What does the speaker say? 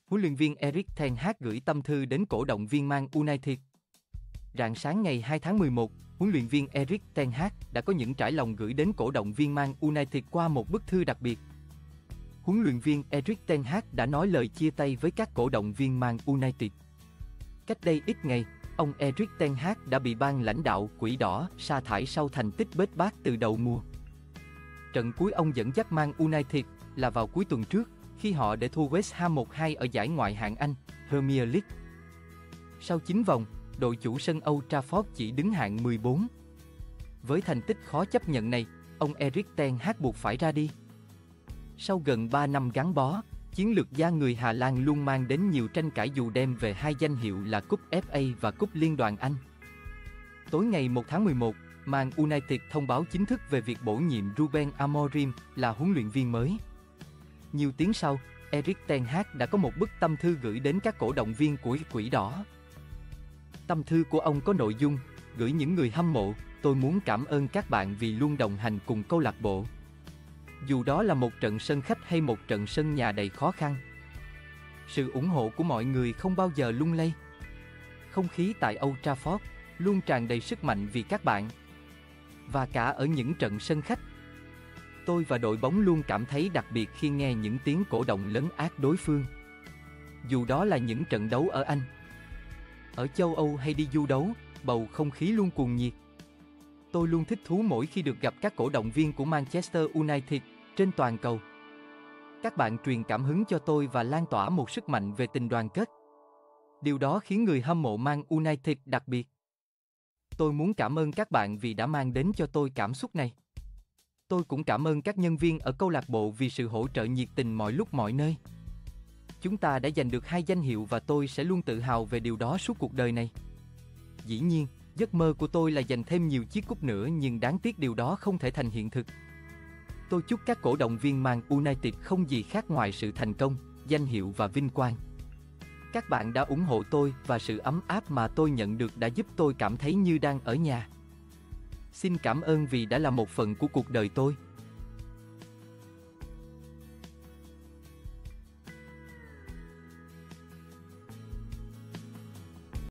Huấn luyện viên Erik ten Hag gửi tâm thư đến cổ động viên Man United. Rạng sáng ngày 2 tháng 11, huấn luyện viên Erik ten Hag đã có những trải lòng gửi đến cổ động viên Man United qua một bức thư đặc biệt. Huấn luyện viên Erik ten Hag đã nói lời chia tay với các cổ động viên Man United. Cách đây ít ngày, ông Erik ten Hag đã bị ban lãnh đạo Quỷ Đỏ sa thải sau thành tích bết bát từ đầu mùa. Trận cuối ông dẫn dắt Man United là vào cuối tuần trước, khi họ để thua West Ham 1-2 ở giải Ngoại hạng Anh, Premier League. Sau 9 vòng, đội chủ sân Old Trafford chỉ đứng hạng 14. Với thành tích khó chấp nhận này, ông Erik ten Hag buộc phải ra đi. Sau gần 3 năm gắn bó, chiến lược gia người Hà Lan luôn mang đến nhiều tranh cãi dù đem về hai danh hiệu là Cúp FA và Cúp Liên đoàn Anh. Tối ngày 1 tháng 11, Man United thông báo chính thức về việc bổ nhiệm Ruben Amorim là huấn luyện viên mới. Nhiều tiếng sau, Erik ten Hag đã có một bức tâm thư gửi đến các cổ động viên của Quỷ Đỏ. Tâm thư của ông có nội dung: gửi những người hâm mộ, tôi muốn cảm ơn các bạn vì luôn đồng hành cùng câu lạc bộ. Dù đó là một trận sân khách hay một trận sân nhà đầy khó khăn. Sự ủng hộ của mọi người không bao giờ lung lay. Không khí tại Old Trafford luôn tràn đầy sức mạnh vì các bạn. Và cả ở những trận sân khách, tôi và đội bóng luôn cảm thấy đặc biệt khi nghe những tiếng cổ động lấn át đối phương. Dù đó là những trận đấu ở Anh, ở châu Âu hay đi du đấu, bầu không khí luôn cuồng nhiệt. Tôi luôn thích thú mỗi khi được gặp các cổ động viên của Manchester United trên toàn cầu. Các bạn truyền cảm hứng cho tôi và lan tỏa một sức mạnh về tình đoàn kết. Điều đó khiến người hâm mộ Man United đặc biệt. Tôi muốn cảm ơn các bạn vì đã mang đến cho tôi cảm xúc này. Tôi cũng cảm ơn các nhân viên ở câu lạc bộ vì sự hỗ trợ nhiệt tình mọi lúc mọi nơi. Chúng ta đã giành được 2 danh hiệu và tôi sẽ luôn tự hào về điều đó suốt cuộc đời này. Dĩ nhiên, giấc mơ của tôi là giành thêm nhiều chiếc cúp nữa nhưng đáng tiếc điều đó không thể thành hiện thực. Tôi chúc các cổ động viên Man United không gì khác ngoài sự thành công, danh hiệu và vinh quang. Các bạn đã ủng hộ tôi và sự ấm áp mà tôi nhận được đã giúp tôi cảm thấy như đang ở nhà. Xin cảm ơn vì đã là một phần của cuộc đời tôi.